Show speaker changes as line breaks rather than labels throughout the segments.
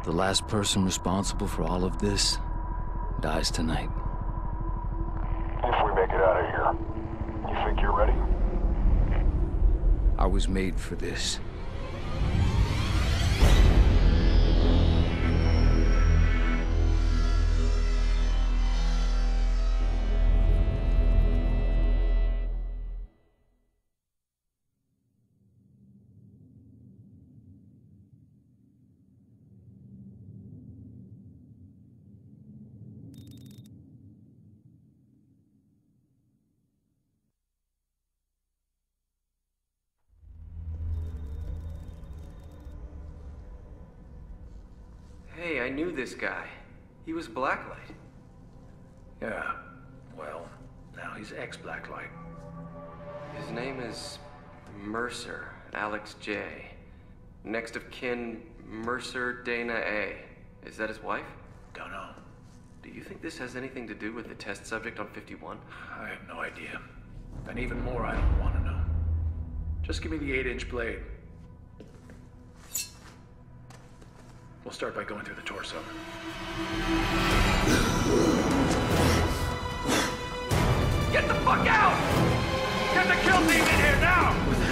The last person responsible for all of this dies tonight.
If we make it out of here, you think you're ready?
I was made for this.
Hey, I knew this guy. He was Blacklight.
Yeah, well, now he's ex-Blacklight.
His name is Mercer, Alex J. Next of kin, Mercer Dana A. Is that his wife?
Don't know.
Do you think this has anything to do with the test subject on 51?
I have no idea. And even more, I don't want to know. Just give me the 8-inch blade. We'll start by going through the torso.
Get the fuck out! Get the kill team in here now!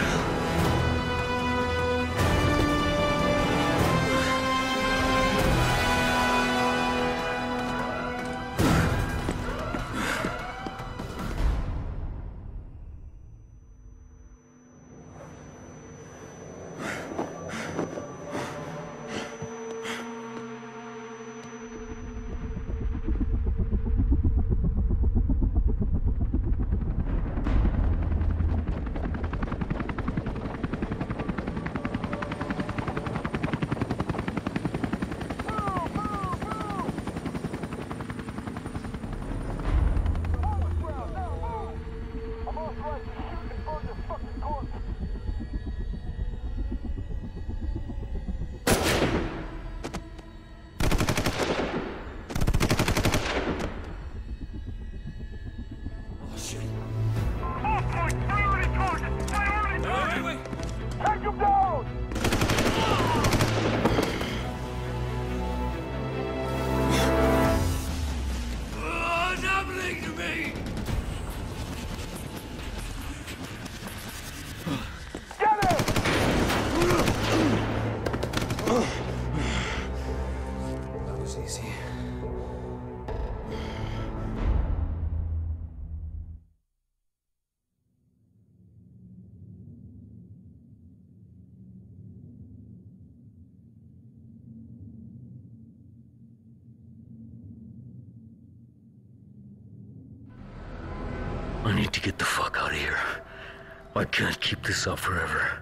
I need to get the fuck out of here. I can't keep this up forever.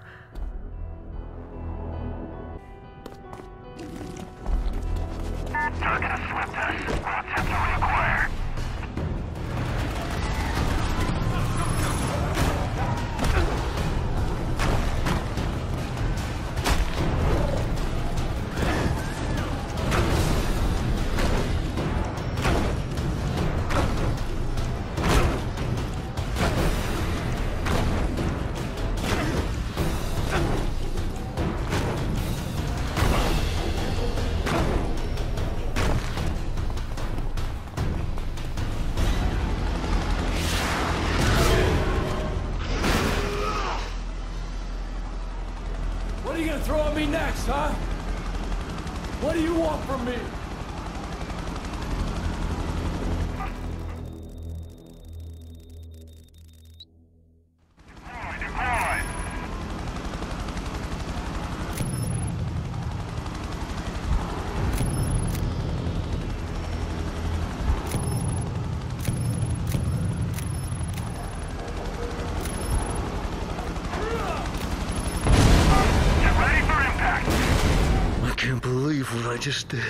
Target has swept us. We'll attempt to reacquire.
What are you gonna throw at me next, huh? What do you want from me?
I can't believe what I just did.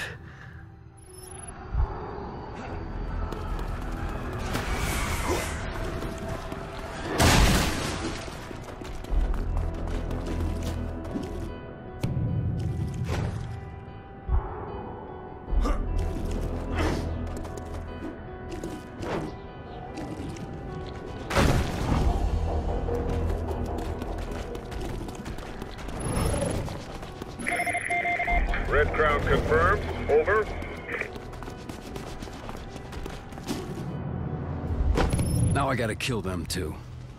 Red Crown confirmed.
Now I gotta kill them too.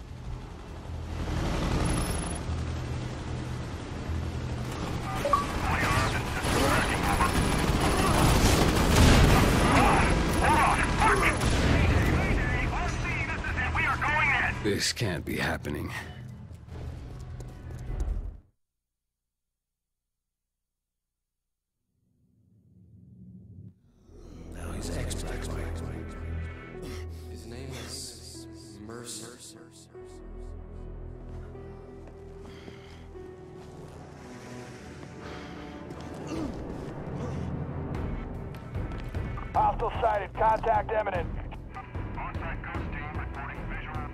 This can't be happening.
Now he's extra.
His name is Mercer.
Hostile sighted. Contact imminent.
On-site ghost team reporting visual.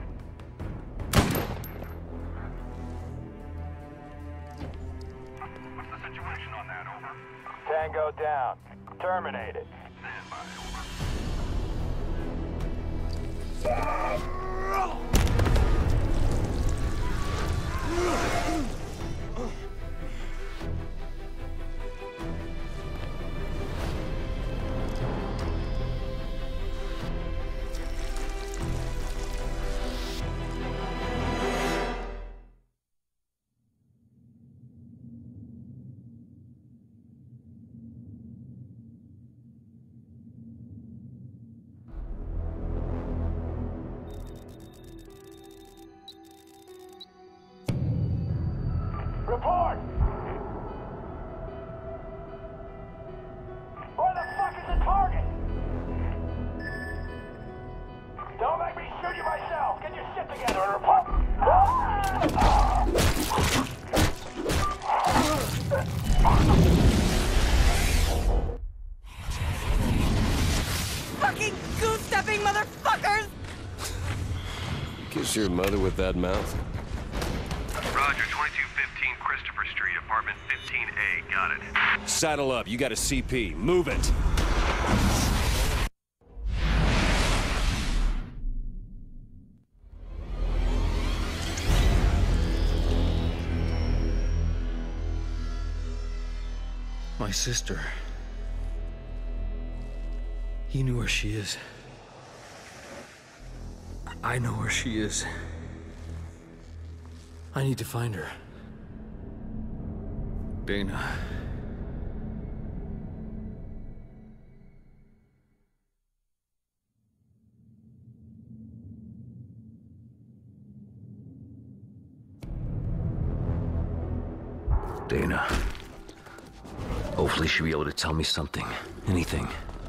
What's the situation on that, over?
Tango down. Terminated.
Stand by, over.
Report! Where the fuck is the target? Don't make me shoot you myself! Get your shit together and report!
Fucking goose-stepping motherfuckers!
Kiss your mother with that mouth?
Roger, 2215 Christopher Street, apartment 15A. Got it.
Saddle up, you got a CP. Move it!
My sister. He knew where she is. I know where she is. I need to find her. Dana.
Dana. Hopefully she'll be able to tell me something. Anything.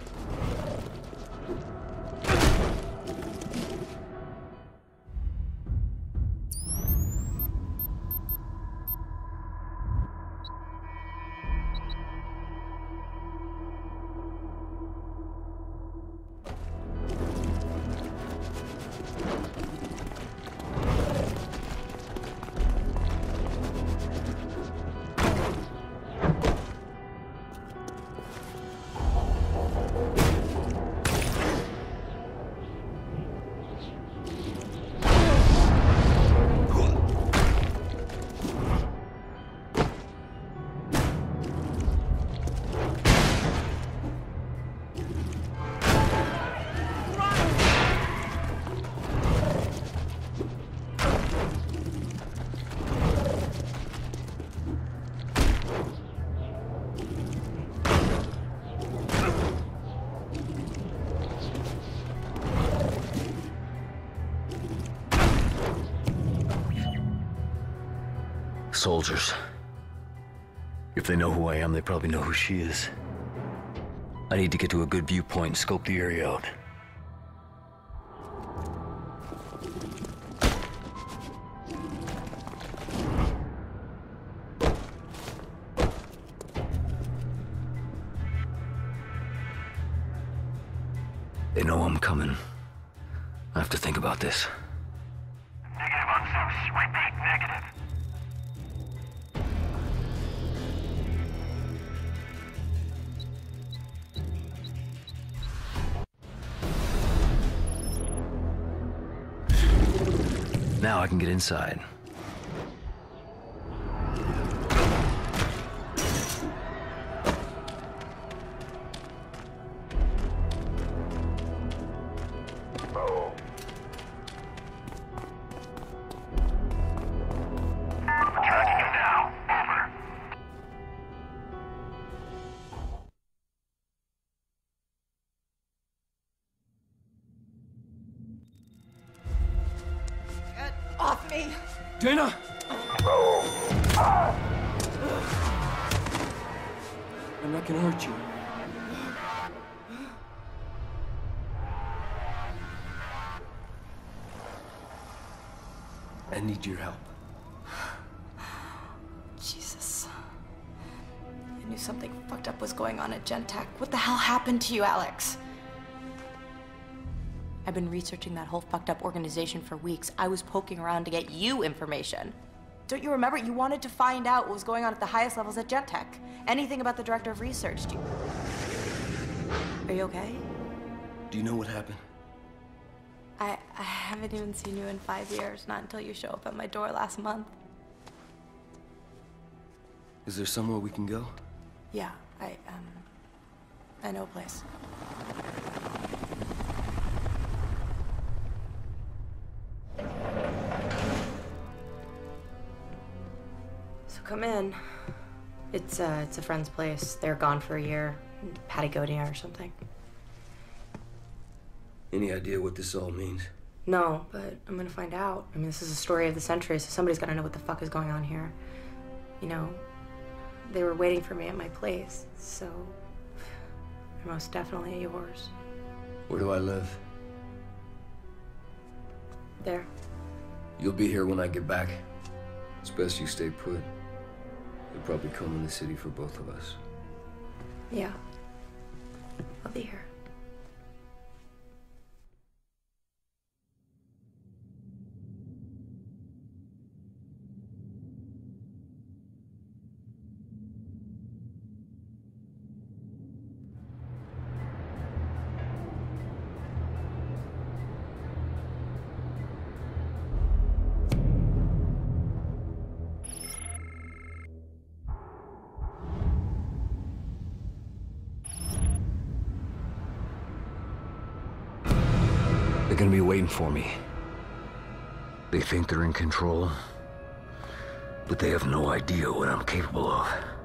Soldiers. If they know who I am, they probably know who she is. I need to get to a good viewpoint and scope the area out. They know I'm coming. I have to think about this.
Negative on Zeus. Repeat, negative.
Now I can get inside.
me!
Dana! I'm not gonna hurt you. I need your help.
Jesus. I knew something fucked up was going on at Gentek. What the hell happened to you, Alex? I've been researching that whole fucked up organization for weeks. I was poking around to get you information. Don't you remember? You wanted to find out what was going on at the highest levels at Gentek. Anything about the director of research. Are you okay?
Do you know what happened?
I haven't even seen you in 5 years, not until you show up at my door last month.
Is there somewhere we can go?
Yeah, I know a place. So come in. It's a friend's place. They're gone for a year. Patagonia or something.
Any idea what this all means?
No, but I'm gonna find out. I mean, this is a story of the century, so somebody's gotta know what the fuck is going on here. You know, they were waiting for me at my place, so they're most definitely yours.
Where do I live?
There.
You'll be here when I get back. It's best you stay put. They'll probably come in the city for both of us.
Yeah. I'll be here.
They're gonna be waiting for me. They think they're in control, but they have no idea what I'm capable of.